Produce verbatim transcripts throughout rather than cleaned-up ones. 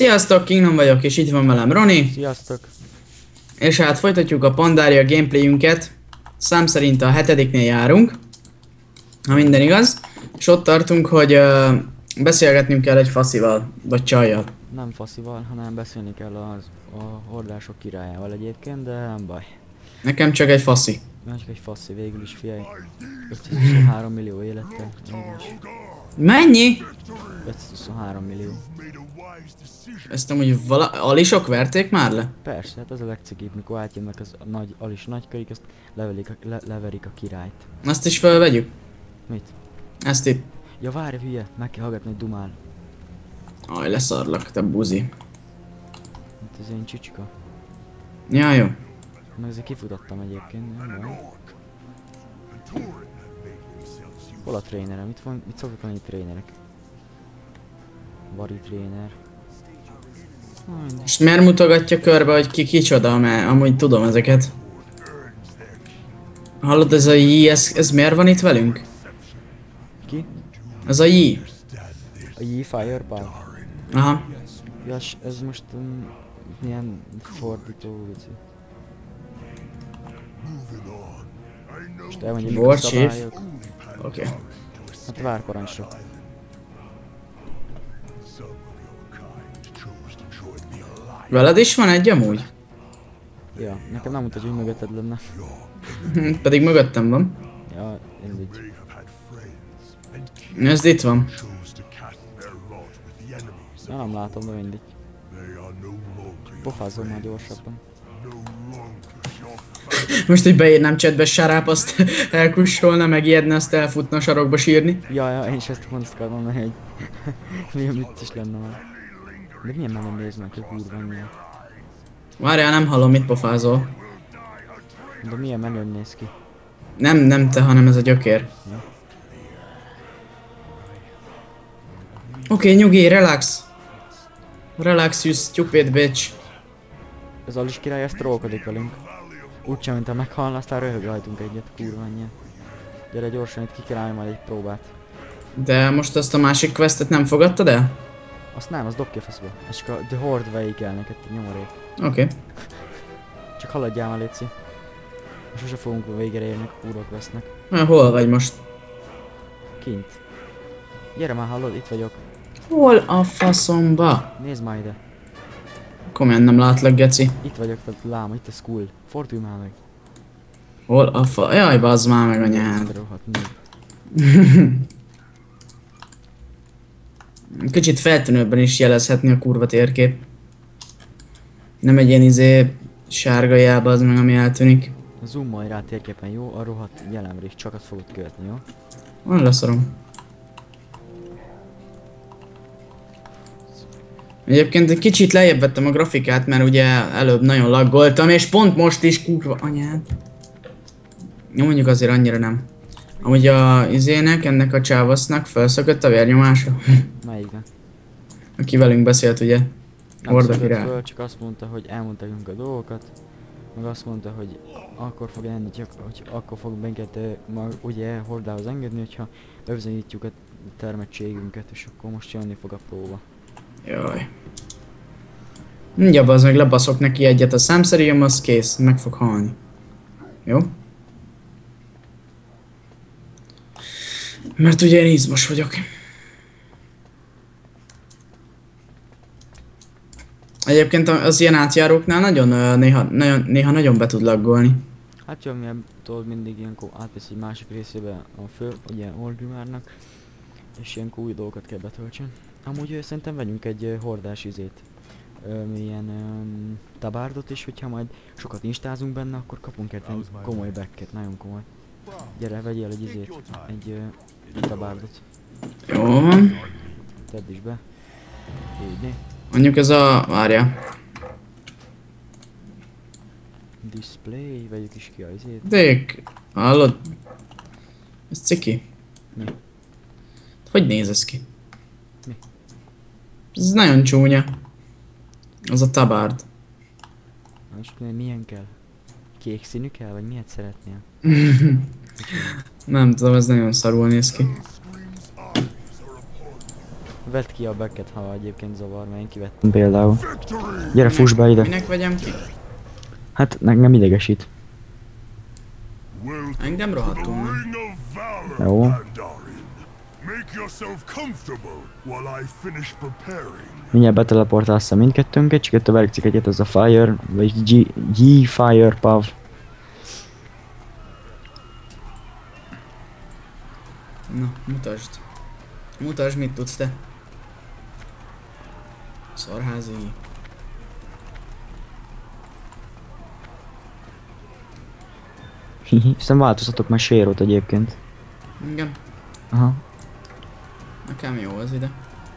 Sziasztok, Kingdom vagyok, és itt van velem Roni. Sziasztok! És hát folytatjuk a Pandaria gameplayünket. Szám szerint a hetediknél járunk, ha minden igaz. És ott tartunk, hogy uh, beszélgetnünk kell egy faszival, vagy csajjal. Nem faszival, hanem beszélni kell az, a hordások királyával egyébként, de nem baj. Nekem csak egy faszi. Csak egy faszi végül is, figyelj. ötszázhuszonhárom millió élettel, végül is. Mennyi? ötszázhuszonhárom millió. Ezt amúgy vala... alisok verték már le? Persze, hát az a legcikibb, mikor átjönnek az a nagy alis nagykörik, azt levelik a, le, leverik a királyt. Azt is felvegyük? Mit? Ezt itt. Ja várj, hülye, meg kell hallgatni, hogy dumál. Aj, leszarlak, te buzi. Itt az én csicska. Ja, jó. Meg ezért kifutottam egyébként, nem baj. Hol a trénerem? Mit, van, mit szoktak lenni trénerek? Vari tréner. És miért mutogatja körbe, hogy ki kicsoda, mert amúgy tudom ezeket. Hallod, ez a J, ez, ez miért van itt velünk? Ki? Ez a J. A J Fireball. Aha. Ja, ez most um, milyen fordító vicc. Most elmondja, mik a szabályok. Oké. Okay. Hát vár parancsra. Veled is van egy amúgy? Ja, nekem nem mutatja, hogy mögötted lenne. Pedig mögöttem van. Ja, mindegy. Ez itt van. Ja, nem látom, de mindegy. Pofázzon már gyorsabban. Most, hogy beírnám chatbe Saráp, azt elkussolna, megijedne, azt elfutna a sarokba sírni. Ja, ja, én is ezt mondtam, kell mondani, hogy milyen mit is lenne már. De milyen mennem néznek, hogy kurva annyian. Várjál, nem hallom, mit pofázol. De milyen menőn néz ki. Nem, nem te, hanem ez a gyökér. Ja. Oké, okay, nyugi, relax. Relax, you stupid bitch. Az Alis király ezt trollkodik velünk. Úgysem, mint ha meghalna, aztán röhög rajtunk egyet, kurva annyian. Gyere gyorsan, itt ki kell állni majd egy próbát. De most azt a másik questet nem fogadtad el? Azt nem, az dob ki a faszba. Ez csak a The Horde vehicle neked a nyomorék. Oké. Okay. Csak haladjál már, léci. Sose fogunk végére érni, a kurvak vesznek. Na, hol vagy most? Kint. Gyere már, hallod, itt vagyok. Hol a faszomba? Nézd már ide. Komolyan nem látlak, geci. Itt vagyok, tehát láma, itt a school. Fordulj már meg. Hol a fa... Jaj, bazd már meg anyád. Kicsit feltűnőbben is jelezhetni a kurva térkép. Nem egy ilyen izé sárga jelbe az meg, ami eltűnik. Zoomolj rá térképen, jó? A rohadt jelemre is csak azt fogod követni, jó? Van, leszarom. Egyébként egy kicsit lejjebb vettem a grafikát, mert ugye előbb nagyon laggoltam, és pont most is kurva anyád. Jó, mondjuk azért annyira nem. Amúgy a izének, ennek a csávasznak felszökött a vérnyomása. Melyiknek? Aki velünk beszélt, ugye? Nem Horda szökött király. föl, csak azt mondta, hogy elmondta nekünk a dolgokat. Meg azt mondta, hogy akkor fog enni, csak hogy akkor fog minket ma ugye Hordához engedni, hogyha bebizonyítjuk a termettségünket, és akkor most jönni fog a próba. Jaj. Mindjárt az meg lebaszok neki egyet a számszerűm, az kész, meg fog halni. Jó? Mert ugye én izmos vagyok. Egyébként az ilyen átjáróknál nagyon néha, nagyon, néha nagyon be tud laggolni. Hát jó, milyen tudod mindig ilyenkor átvisz egy másik részébe a fő, ugye Ordumárnak, és ilyenkor új dolgokat kell betöltsön. Amúgy ő, szerintem vegyünk egy uh, hordás izét. Ö, ilyen um, tabárdot is, hogyha majd sokat instázunk benne, akkor kapunk egy komoly backet, nagyon komoly. Gyere, vegyél egy izét, egy uh, tabárdot. Jó van. Tedd is be. Így. Mondjuk ez a... várja. Display, vegyük is ki a izét. Dék, hallod? Ez ciki. Mi? Hogy néz ez ki? Mi? Ez nagyon csúnya. Az a tabárd. Most milyen kell? Kék színű kell, vagy miért szeretnél? Nem tudom, ez nagyon szarul néz ki. Vedd ki a backet, ha egyébként zavar, mert én kivettem például. Gyere, fuss be ide. Minek vegyem ki? Hát engem idegesít. Engem rohadtul nem. Jó. Mindjárt beteleportálsz a mindkettőnket, csak itt a verkcik egyet, az a Fire, vagy G, G Fire Pav. Na, mutasd. Mutasd, mit tudsz te. Szarházi. Hihi, aztán változtatok már sérót egyébként. Igen. Aha, Nekem jó az ide.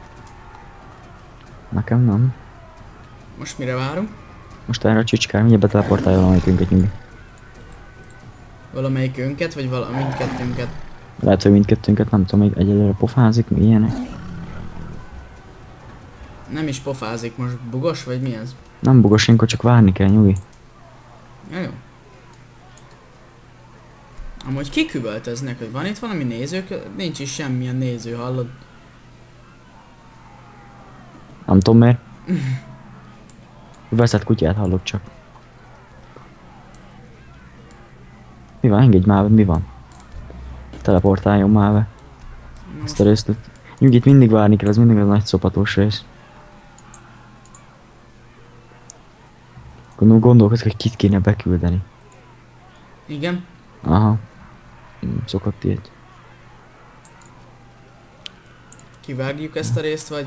nekem nem. Most mire várunk? Most erre a csicskár, mindjárt beteleportálja valamelyikünket nyugi. Valamelyik önket, vagy vala mindkettőnket? Lehet, hogy mindkettőnket, nem tudom, még egyelőre pofázik, mi ilyenek. Nem is pofázik, most bugos, vagy mi ez? Nem bugos, ilyenkor csak várni kell, nyugi. Ja, jó. Amúgy kiküvöltöznek, hogy van itt valami nézők? Nincs is semmilyen néző, hallod? Nem tudom miért. Veszett kutyát hallok csak. Mi van? Engedj már, mi van? Teleportáljon már be. Ezt a részt. Nyugit mindig várni kell, ez mindig a nagy szopatós rész. Gondolom gondolkozok, hogy kit kéne beküldeni. Igen? Aha. Hmm, szokott ilyet. Kivágjuk ezt a részt, vagy...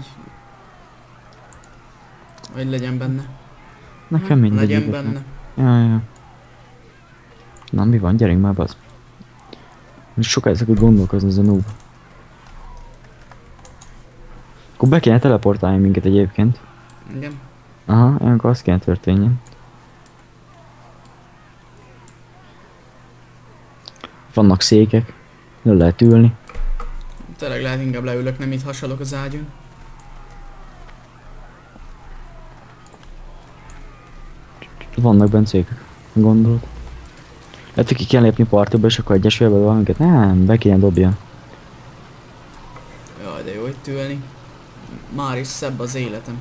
Vagy legyen benne? Nekem mindegy. Legyen benne. Ja, ja. Na mi van, gyerünk már bazd. Most sokáig szokott gondolkozni ez a noob. Akkor be kéne teleportálni minket egyébként. Igen. Aha, ilyenkor az kéne történjen. Vannak székek, le lehet ülni. Tényleg lehet inkább leülök, nem itt hasalok az ágyon. Vannak bent székek, gondolod? Lehet, hogy ki kell lépni partiba és akkor egyesülve valamiket? Nem, be kéne dobja. Jaj, de jó itt ülni. Már is szebb az életem.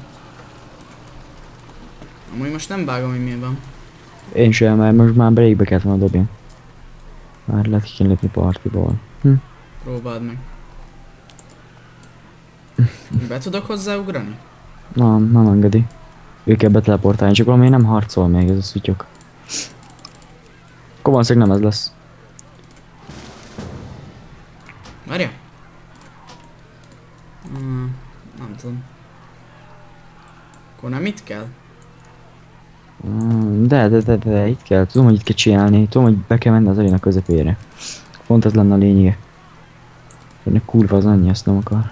Amúgy most nem vágom, hogy milyen van. Én sem, mert most már breakbe kellett volna dobja. Már lehet, ki kell lépni partiból. Hm. Próbáld meg. Be tudok hozzáugrani? Nem, nem engedi. Ő kell beteleportálni, csak valami nem harcol még ez a szutyok. Akkor valószínűleg nem ez lesz. Várja? Hmm, nem tudom. Akkor nem itt kell? Mm, De, de, de, de, itt kell. Tudom, hogy itt kell csinálni. Tudom, hogy be kell menni az aréna közepére. Pont ez lenne a lényege. Ennek kurva az annyi, azt nem akar.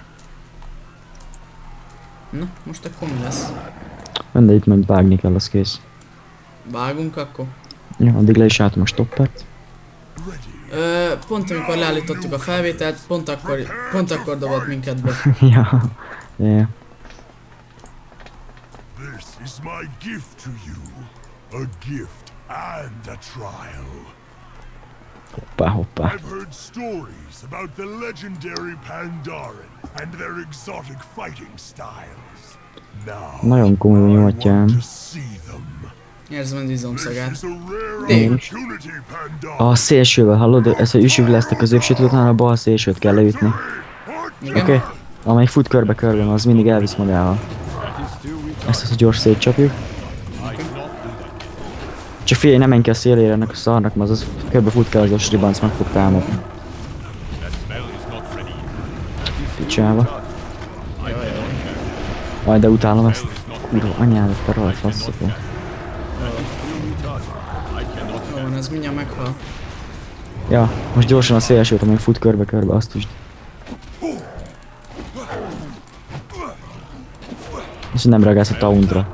Na, most akkor mi lesz? De itt majd vágni kell, az kész. Vágunk akkor? Ja, addig le is álltam a stoppert. Ö, pont amikor leállítottuk a felvételt, pont akkor, pont akkor dobott minket be. Ja, ja. This is my gift to you. A gift and a trial. Hoppá, hoppá. I've heard stories about the legendary Pandaren and their exotic fighting styles. Now, Nagyon komoly I nyomatjám. want to see them. Érzem az izomszagát. This is a rare Én. opportunity, Pandaren. A szélsővel, hallod? Ez a üsük lesz a középsőt, utána a bal szélsőt kell leütni. Igen? Oké? Okay? Amelyik fut körbe-körbe, az mindig elvisz magával. Ezt az a gyors szétcsapjuk. Csak figyelj, nem menj ki a szélére ennek a szarnak, mert az körbe fut kell, az a sribanc meg fog támadni. Picsába. Aj, de utálom ezt. Kurva anyádat, te rohadt faszopó. Jó van, ez mindjárt meghal. Ja, most gyorsan a szélsőt, amely fut körbe-körbe, azt is. És nem reagálsz a tauntra.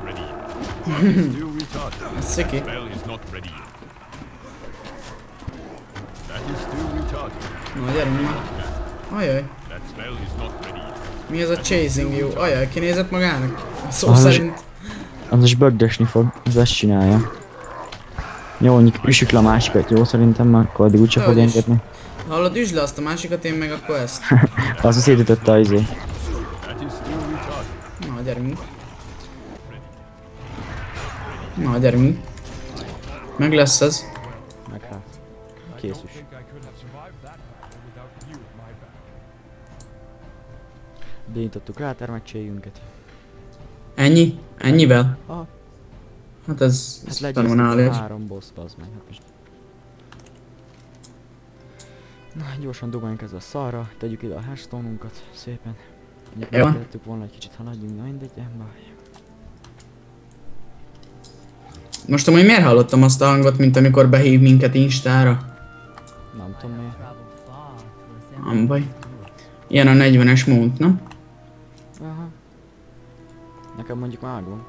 Ez sziki. Na, gyerünk már. Ajaj. Mi ez a chasing you? Ajaj, kinézett magának? Szó Ah, szerint. Az is bögdösni fog, az ezt csinálja. Jó, mondjuk üssük le a másikat, jó szerintem, mert akkor addig úgyse fog Dehogy is. engedni. Hallod, üsd le azt a másikat, én meg akkor ezt. Az a szétütötte a izé. gyerünk. Na, gyerünk. Meg lesz ez. Meg hát. Kész is. Beintottuk rá a termettségünket. Ennyi? Ennyivel? Aha. Hát ez, ez Hát fenomenális. legyőztük három boss, bazd meg. Hát most. Na, gyorsan dugoljunk ezzel a szarra, tegyük ide a hashstone-unkat, szépen. Jó. Tettük volna egy kicsit haladjunk, na mindegy, baj. Most amúgy miért hallottam azt a hangot, mint amikor behív minket Instára? Nem tudom miért. Nem baj. Ilyen a negyvenes mount, nem? Aha. Nekem mondjuk már van.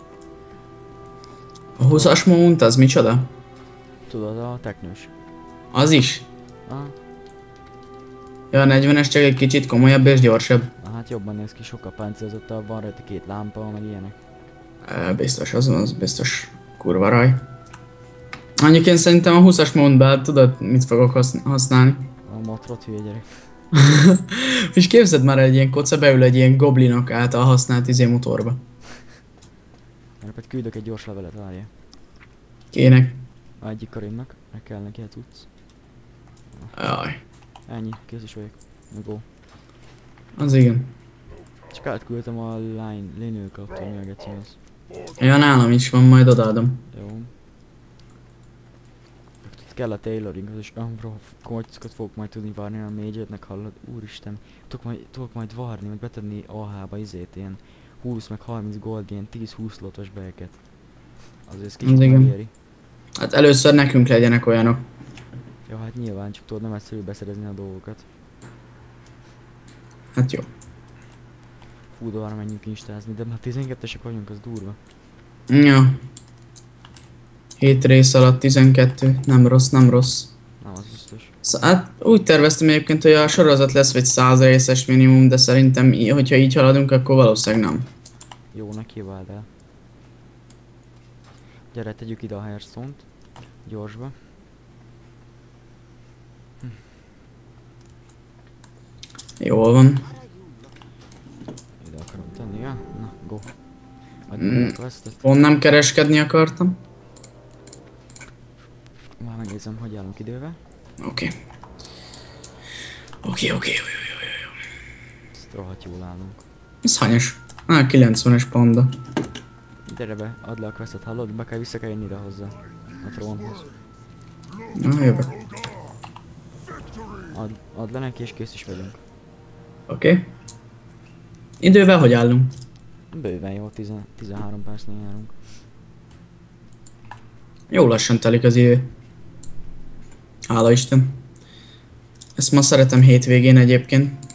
A húszas mount az micsoda? Tudod, a teknős. Az is? Aha. Ja, a negyvenes csak egy kicsit komolyabb és gyorsabb. Na, hát jobban néz ki, sokkal páncélzottabb, van rajta két lámpa, meg ilyenek. E, biztos, az, az biztos kurva raj. Mondjuk én szerintem a húszas mountban tudod, mit fogok hasz használni. A motrot hülye gyerek. És képzeld már, egy ilyen koca beül egy ilyen goblinok által használt izé motorba. Mert küldök egy gyors levelet, várja. Kének. A egyik karimnak, meg kell neki, hát tudsz. Jaj. Ennyi, kész is vagyok. Go. Az igen. Csak átküldtem a line, lényőkaptól, mi a geci az. Ja, nálam is van, majd odaadom. Jó. Itt kell a tailoring, az is ambro kockat fogok majd tudni várni a majornek, hallod? Úristen. Tudok majd, tudok majd várni, meg betenni á há-ba izét, ilyen húsz meg harminc gold, ilyen tíz-húsz lotos bejeket. Azért ez kicsit igen. megéri. Hát először nekünk legyenek olyanok. Jó, hát nyilván, csak tudod, nem egyszerű beszerezni a dolgokat. Hát jó. Fú, de arra menjünk instázni, de már tizenkettesek vagyunk, az durva. Ja. hét rész alatt tizenkettő. Nem rossz, nem rossz. Nem, az biztos. Sz hát úgy terveztem egyébként, hogy a sorozat lesz vagy száz részes minimum, de szerintem, hogyha így haladunk, akkor valószínűleg nem. Jó, neki váld el. Gyere, tegyük ide a Hearthstone-t. Gyorsba. Hm. Jól van. Ide akarom tenni, ja? Na, go. Mm. Adjuk ezt. Pont nem kereskedni akartam. Már megnézem, hogy állunk idővel. Oké. Oké, oké, jó, jó, jó, jó. Ezt rohadt jól állunk. Ez hanyas? Á, kilencvenes panda. Gyere be, add le a questet, hallod? Be kell vissza kell jönni ide hozzá. A trónhoz. Na, jövök. Add, add le neki és kész is vagyunk. Oké. Okay. Idővel hogy állunk? Bőven jó, tizenhárom percnél járunk. Jó lassan telik az idő. Hála Isten. Ezt ma szeretem hétvégén egyébként.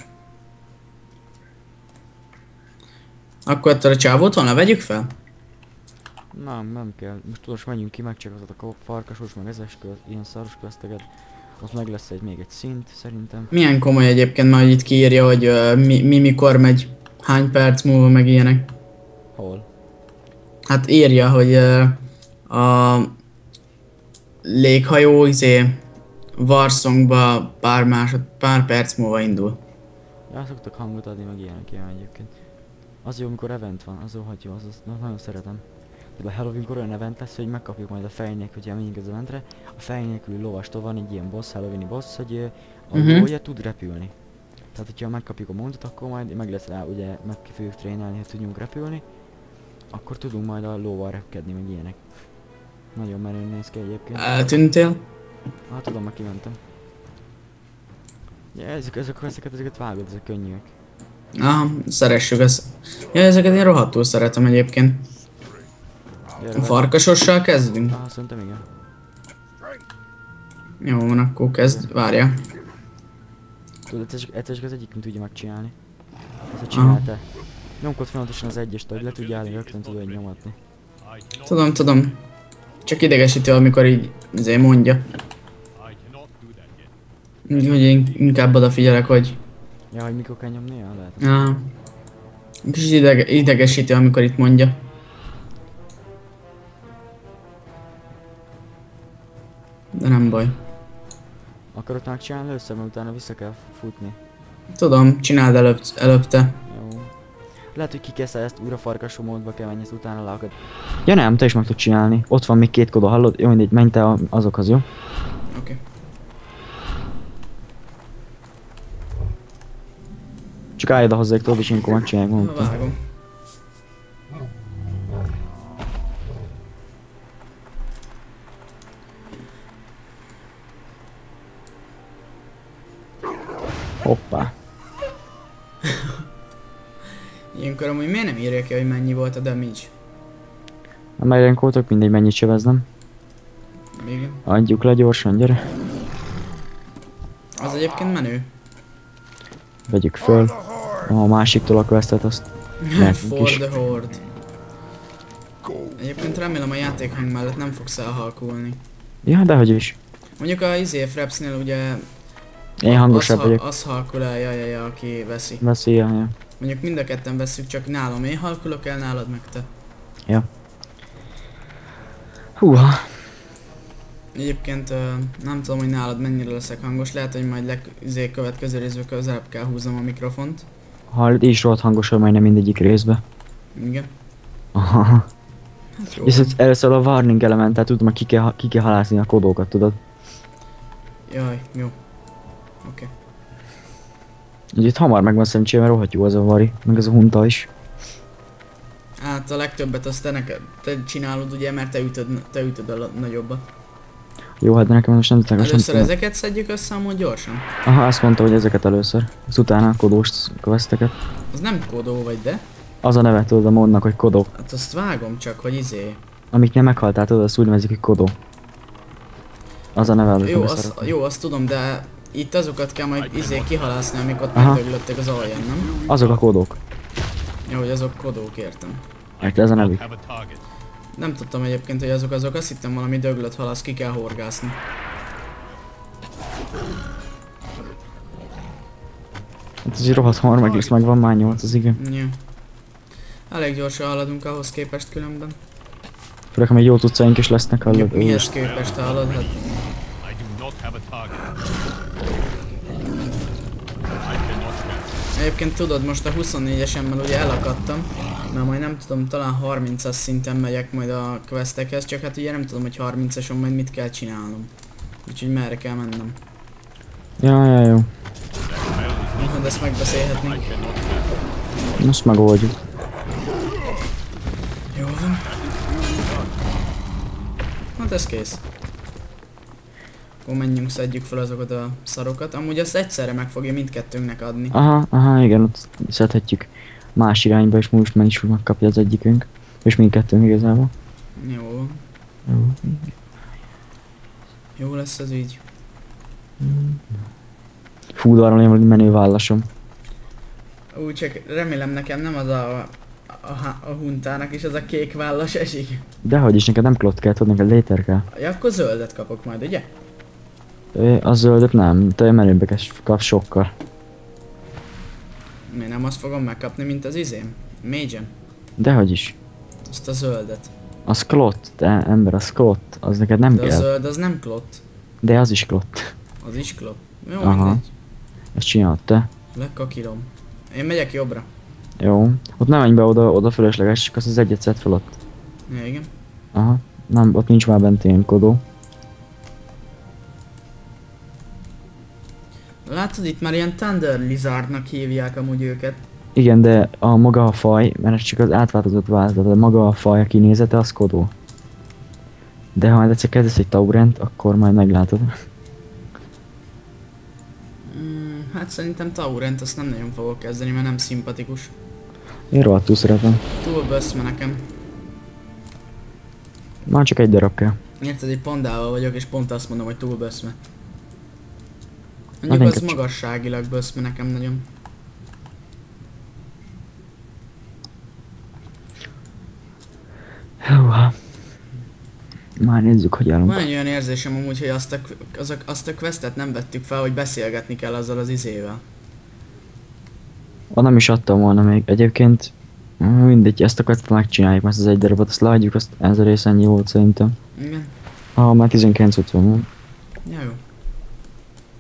Akkor ettől a csávót volna vegyük fel? Nem, nem kell. Most tudod, menjünk ki, megcsekazod a farkasos, meg ezes köz, ilyen szaros közteget. Ott meg lesz egy még egy szint, szerintem. Milyen komoly egyébként, majd itt kiírja, hogy uh, mi, mi mikor megy, hány perc múlva, meg ilyenek. Hol? Hát írja, hogy uh, a léghajó izé Warszongba pár másod, pár perc múlva indul. Ja, szoktak hangot adni, meg ilyenek ilyen egyébként. Az jó, amikor event van, az rohadt jó, az, az na, nagyon szeretem. De a Halloweenkor olyan event lesz, hogy megkapjuk majd a fej nélkül, hogy elmenjünk az eventre. A fej nélkül lovastól van egy ilyen boss, Halloweeni boss, hogy uh, a Mhm. lója tud repülni. Tehát, hogyha megkapjuk a mondat, akkor majd meg lesz rá, ugye meg ki fogjuk trénálni, hogy tudjunk repülni. Akkor tudunk majd a lóval repkedni, meg ilyenek. Nagyon menően néz ki egyébként. Eltűntél? Hát tudom, meg kimentem. Ja, ezek, ezek, ezeket, ezeket vágod, ezek könnyűek. Aha, szeressük ezt. Ja, ezeket én rohadtul szeretem egyébként. Gyere, A farkasossal kezdünk? ah, szerintem igen. Jó van, akkor kezd, várja. Tudod, egyszer csak- egyszer csak az egyikünk tudja megcsinálni. Ezt csinálta. Nyomkod folyamatosan az egyest, hogy le tudja állni, rögtön tudod nyomatni. Tudom, tudom. Csak idegesítő, amikor így azért mondja. Így, hogy én inkább odafigyelek, hogy... Ja, hogy mikor kell nyomni? Ja, lehet. Ah, kicsit idege, idegesítő, amikor itt mondja. De nem baj. Akarod megcsinálni először, mert utána vissza kell futni. Tudom, csináld előbb, előbb te. Jó. Lehet, hogy kikeszel ezt újra farkasú módba kell menni, ezt utána leakad. Ja nem, te is meg tudod csinálni. Ott van még két kodó, hallod? Jó, mindegy, menj te a- azokhoz, jó? Oké. Okay. Csak állj oda hozzájuk, tudod, és ilyenkor megcsinálják magukat. Vágom. Hoppá. Ilyenkor amúgy miért nem írja ki, hogy mennyi volt a damage? Na már ilyenkor tök mindegy, mennyit sebeznem. Igen. Adjuk le gyorsan, gyere. Az egyébként menő. Vegyük föl. A másiktól a questet, azt nekünk For is. the horde. Egyébként remélem a játékhang mellett nem fogsz elhalkulni. Ja, dehogy is. Mondjuk a izé Frapsnél ugye Én hangosabb az, vagyok. ha, az halkul el, jaj, jaj, jaj, aki veszi. Veszi, ja, ja. Mondjuk mind a ketten veszük, csak nálam én halkulok el, nálad meg te. Ja. Húha. Egyébként ö, nem tudom, hogy nálad mennyire leszek hangos, lehet, hogy majd leg, izé, következő részben közelebb kell húznom a mikrofont. Hallod, így is rohadt hangosan majdnem mindegyik részbe. Igen. Aha. Hát jó. Viszont először a warning elementet tudom, hogy ki kell, ki kell halászni a kodókat, tudod? Jaj, jó. Oké. Okay. Úgyhogy itt hamar megvan szerencsére, mert rohadt jó az a vari, meg ez a hunta is. Hát a legtöbbet azt te, neked, te csinálod ugye, mert te ütöd, te ütöd a nagyobbat. Jó, hát de nekem most nem tudom. Először ezeket szedjük össze amúgy gyorsan. Aha, azt mondta, hogy ezeket először. Az utána a kodós questeket. Az nem kodó vagy, de? Az a neve, tudod, a modnak, hogy kodó. Hát azt vágom csak, hogy izé. Amiknél meghaltál, tudod, azt úgy nevezik, hogy kodó. Az a neve, amit Jó, meg azt, szeretném. jó, azt tudom, de itt azokat kell majd izé kihalászni, amik ott Aha. megdöglöttek az alján, nem? Azok a kodók. Jó, hogy azok kodók, értem. Mert ez a nevük. Have a target. Nem tudtam egyébként, hogy azok azok, azt hittem valami döglött halasz, ki kell horgászni. Hát ez így rohadt hamar meg lesz, meg van már nyolc, az igen. Ja. Elég gyorsan haladunk ahhoz képest különben. Főleg, ha még jó tudcaink is lesznek, hallod. Mi, mihez képest halad? Hát I do not have a target. I cannot track. egyébként tudod, most a huszonnégyesemmel ugye elakadtam, mert majd nem tudom, talán harmincas szinten megyek majd a questekhez, csak hát ugye nem tudom, hogy harmincason majd mit kell csinálnom. Úgyhogy merre kell mennem. Ja, ja, jó. Hát ezt megbeszélhetnénk. Most megoldjuk. Jó van. Hát ez kész. Akkor menjünk, szedjük fel azokat a szarokat. Amúgy azt egyszerre meg fogja mindkettőnknek adni. Aha, aha, igen, ott szedhetjük más irányba, és most meg is úgy megkapja az egyikünk. És mindkettőnk igazából. Jó van. Jó. Jó lesz az így. Fú, de arra valami menő vállasom. Úgy csak remélem nekem nem az a, a, a, a huntának is az a kék vállas esik. Dehogy is, neked nem klott kell, tudod, neked léter kell. Ja, akkor zöldet kapok majd, ugye? Ö, a zöldet nem, te menőbbeket kapsz sokkal. Miért nem azt fogom megkapni, mint az izém? Magen. Dehogy is. Azt a zöldet. Az klott, te ember, az klott, az neked nem De a kell. zöld az nem klott. De az is klott. Az is klott. Jó, Aha. mindegy. Ezt csinálod te. Lekakilom. Én megyek jobbra. Jó. Ott nem menj be oda, oda fölösleges, csak az az egyet szed fel ott. Ja, igen. Aha. Nem, ott nincs már bent ilyen kodó. Látod, itt már ilyen Thunder Lizardnak hívják amúgy őket. Igen, de a maga a faj, mert ez csak az átváltozott változat, de maga a faj, a kinézete, az kodó. De ha majd egyszer kezdesz egy taurent, akkor majd meglátod. Mm, hát szerintem Taurent azt nem nagyon fogok kezdeni, mert nem szimpatikus. Én rohadtul szeretem. Túl böszme nekem. Már csak egy darab kell. Érted, egy pandával vagyok, és pont azt mondom, hogy túl böszme. Mondjuk Hát az inkább csak- magasságilag böszme nekem nagyon. Húha. Már nézzük, hogy állunk. Van egy olyan érzésem amúgy, hogy azt a, az a, azt a questet nem vettük fel, hogy beszélgetni kell azzal az izével. Ah, nem is adtam volna még. Egyébként mindegy, ezt a questet megcsináljuk, mert az egy darabot, azt leadjuk, azt ez a rész ennyi volt szerintem. Igen. Ah, már tizenkilenc ötven van. Ja, jó.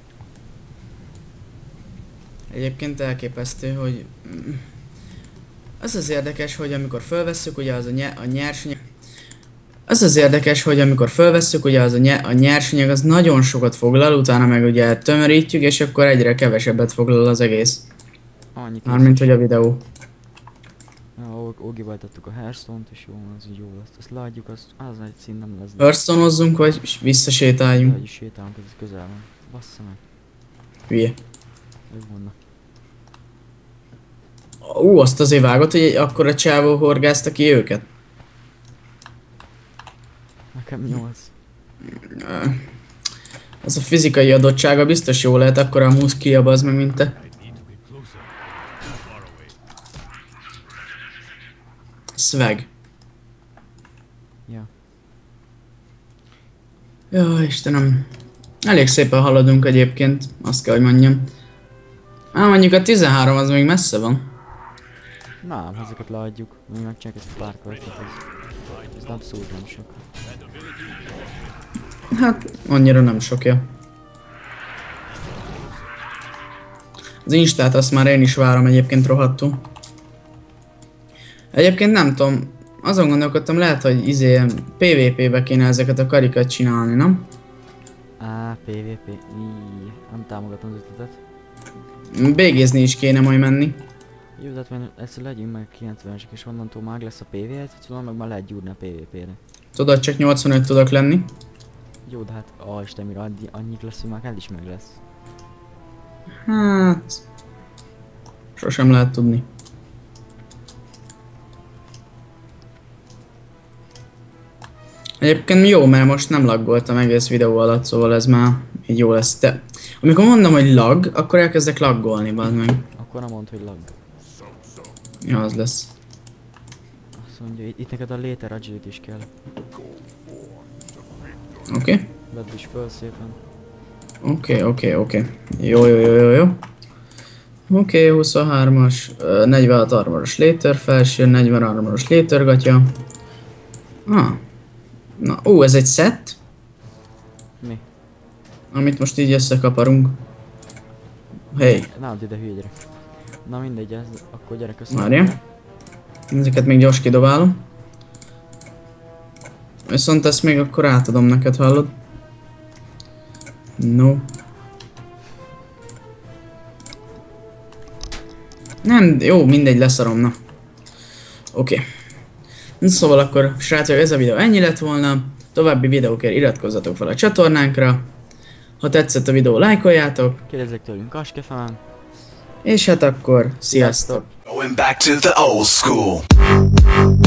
Egyébként elképesztő, hogy mm, Az az érdekes, hogy amikor fölvesszük, ugye az a, nye a nyersanyag... Az az érdekes, hogy amikor fölvesszük, ugye az a, nye a nyersanyag az nagyon sokat foglal, utána meg ugye tömörítjük, és akkor egyre kevesebbet foglal az egész. Annyi Mármint, hogy a videó. Ja, Ogival tettük a Hearthstone-t, és jó, az így jó lesz. Azt látjuk, az, az egy szín nem lesz. Hearthstone-ozzunk, vagy visszasétáljunk? Hogy is sétálunk, ez közel van. Bassza meg. Hülye. Ő vannak. Ú, azt azért vágott, hogy egy akkora csávó horgázta ki őket. Nekem nyolc. Ez a fizikai adottsága biztos jó lehet, akkor a muszkia bazd meg, mint te. Swag. Ja. Jó, Istenem. Elég szépen haladunk egyébként, azt kell, hogy mondjam. Á, mondjuk a tizenhárom az még messze van. Na, ezeket leadjuk. Mi megcsináljuk ezt a pár kört, ez, ez abszolút nem sok. Hát, annyira nem sokja. Az Instát azt már én is várom egyébként rohadtul. Egyébként nem tudom, azon gondolkodtam, lehet, hogy izé pé vé pé-be kéne ezeket a karikat csinálni, nem? Á, pé vé pé, íj, nem támogatom az ötletet. Bégézni is kéne majd menni. Jó, tehát majd egyszer legyünk meg kilencvenesek, és onnantól meg lesz a pé vé egy, tudom, meg már lehet gyúrni a pé vé pé-re. Tudod, csak nyolcvanöt tudok lenni. Jó, de hát, ó, Isten, mire annyi, annyit lesz, hogy már el is meg lesz. Hát... Sosem lehet tudni. Egyébként jó, mert most nem laggoltam egész videó alatt, szóval ez már így jó lesz. De amikor mondom, hogy lag, akkor elkezdek laggolni, bazd meg. Akkor nem mondd, hogy lag. Ja, az lesz. Azt mondja, itt, itt neked a later agility is kell. Oké. Okay. Vedd is föl szépen. Oké, okay, oké, okay, oké. Okay. Jó, jó, jó, jó, jó. Oké, okay, huszonhármas, negyvenhat armoros later felső, negyven armoros later gatya. Ah. Na, ó, ez egy set. Mi? Amit most így összekaparunk. Hey. Nálad ide hülye gyerek. Na mindegy, ez, akkor gyerek köszönöm. Várja. Ezeket még gyors kidobálom. Viszont ezt még akkor átadom neked, hallod? No. Nem, jó, mindegy, leszarom, na. Oké. Okay. Szóval akkor, srácok, ez a videó ennyi lett volna. További videókért iratkozzatok fel a csatornánkra. Ha tetszett a videó, lájkoljátok. Kérdezzek tőlünk Askefán. És hát akkor, sziasztok! Going back to the old school.